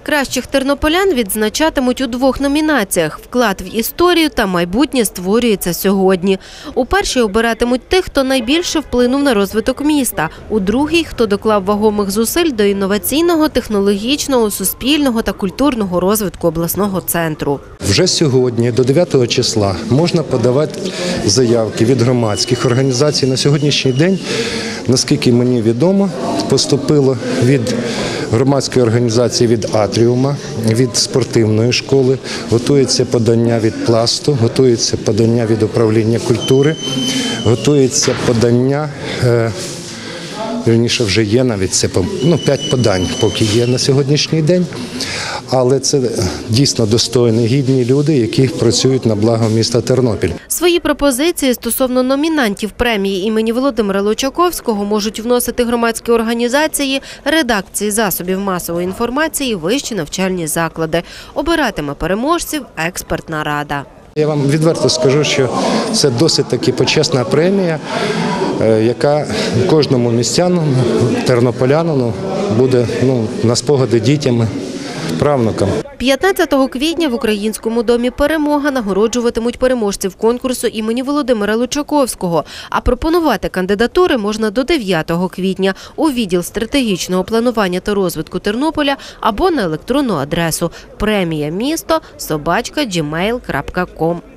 Кращих тернополян відзначатимуть у двох номінаціях – «Вклад в історію» та «Майбутнє створюється сьогодні». У першій обиратимуть тих, хто найбільше вплинув на розвиток міста. У другій – хто доклав вагомих зусиль до інноваційного, технологічного, суспільного та культурного розвитку обласного центру. Вже сьогодні, до 9 числа, можна подавати заявки від громадських організацій. На сьогоднішній день, наскільки мені відомо, поступило від громадської організації від Атріума, від спортивної школи, готується подання від Пласту, готується подання від управління культури, готується подання, вірніше вже є навіть це, 5 подань поки є на сьогоднішній день. Але це дійсно достойні, гідні люди, які працюють на благо міста Тернопіль. Свої пропозиції стосовно номінантів премії імені Володимира Лучаковського можуть вносити громадські організації, редакції засобів масової інформації, вищі навчальні заклади. Обиратиме переможців експертна рада. Я вам відверто скажу, що це досить таки почесна премія, яка кожному містяну, тернополянину буде на спогади дітям, правнукам. 15 квітня в Українському домі «Перемога» нагороджуватимуть переможців конкурсу імені Володимира Лучаковського. А пропонувати кандидатури можна до 9 квітня у відділ стратегічного планування та розвитку Тернополя або на електронну адресу premiamiesto@gmail.com.